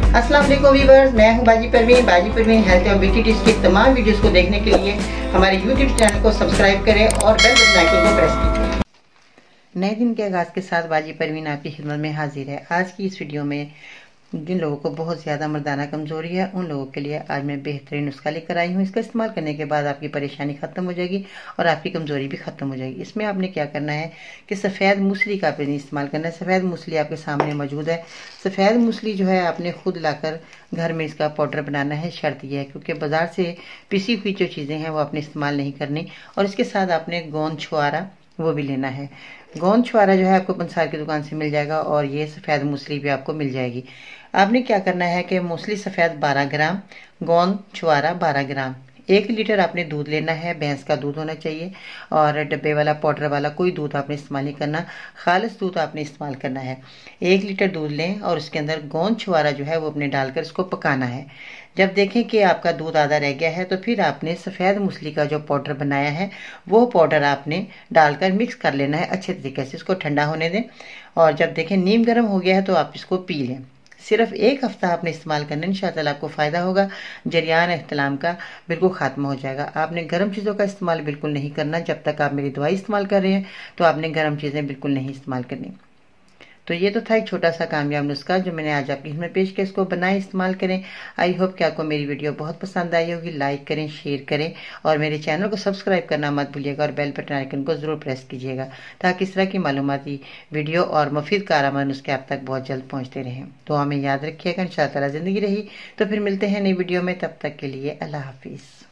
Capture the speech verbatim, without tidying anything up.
अस्सलाम वालेकुम व्यूअर्स, मैं हूं बाजी परवीन। बाजी परवीन हेल्थ और ब्यूटी टिप्स की तमाम वीडियोस को देखने के लिए हमारे यूट्यूब चैनल को सब्सक्राइब करें और बेल बटन आइकन को प्रेस कीजिए। नए दिन के आगाज़ के साथ बाजी परवीन आपकी खिदमत में हाजिर है। आज की इस वीडियो में जिन लोगों को बहुत ज़्यादा मर्दाना कमज़ोरी है उन लोगों के लिए आज मैं बेहतरीन नुस्खा लेकर आई हूँ। इसका इस्तेमाल करने के बाद आपकी परेशानी ख़त्म हो जाएगी और आपकी कमज़ोरी भी ख़त्म हो जाएगी। इसमें आपने क्या करना है कि सफ़ेद मूसली का आपने इस्तेमाल करना है। सफ़ेद मूसली आपके सामने मौजूद है। सफ़ेद मूसली जो है आपने खुद लाकर घर में इसका पाउडर बनाना है। शर्त यह है क्योंकि बाज़ार से पिसी हुई जो चीज़ें हैं वो आपने इस्तेमाल नहीं करनी। और इसके साथ आपने गोंद छुआरा वो भी लेना है। गोंद छुआरा जो है आपको पंसार की दुकान से मिल जाएगा और ये सफ़ेद मूसली भी आपको मिल जाएगी। आपने क्या करना है कि मूसली सफ़ेद बारह ग्राम, गोंद छुआरा बारह ग्राम, एक लीटर आपने दूध लेना है। भैंस का दूध होना चाहिए और डब्बे वाला पाउडर वाला कोई दूध आपने इस्तेमाल नहीं करना, खालिस दूध आपने इस्तेमाल करना है। एक लीटर दूध लें और उसके अंदर गोंद छुआरा जो है वो अपने डालकर इसको पकाना है। जब देखें कि आपका दूध आधा रह गया है तो फिर आपने सफ़ेद मूसली का जो पाउडर बनाया है वो पाउडर आपने डालकर मिक्स कर लेना है अच्छे तरीके से। इसको ठंडा होने दें और जब देखें नीम गर्म हो गया है तो आप इसको पी लें। सिर्फ एक हफ्ता आपने इस्तेमाल करना है, इंशाअल्लाह आपको फ़ायदा होगा। जरियान एहतलाम का बिल्कुल ख़त्म हो जाएगा। आपने गर्म चीज़ों का इस्तेमाल बिल्कुल नहीं करना। जब तक आप मेरी दवाई इस्तेमाल कर रहे हैं तो आपने गर्म चीज़ें बिल्कुल नहीं इस्तेमाल करनी। तो ये तो था एक छोटा सा कामयाब नुस्खा जो मैंने आज आपकी हिम्मत पेश किया। इसको बनाए, इस्तेमाल करें। आई होप कि आपको मेरी वीडियो बहुत पसंद आई होगी। लाइक करें, शेयर करें और मेरे चैनल को सब्सक्राइब करना मत भूलिएगा और बेल बटन आइकन को ज़रूर प्रेस कीजिएगा ताकि इस तरह की मालूमाती वीडियो और मुफीद कारआमद नुस्खे आप तक बहुत जल्द पहुँचते रहें। तो हमें याद रखिएगा। इंशाअल्लाह ज़िंदगी रही तो फिर मिलते हैं नई वीडियो में। तब तक के लिए अल्लाह हाफिज़।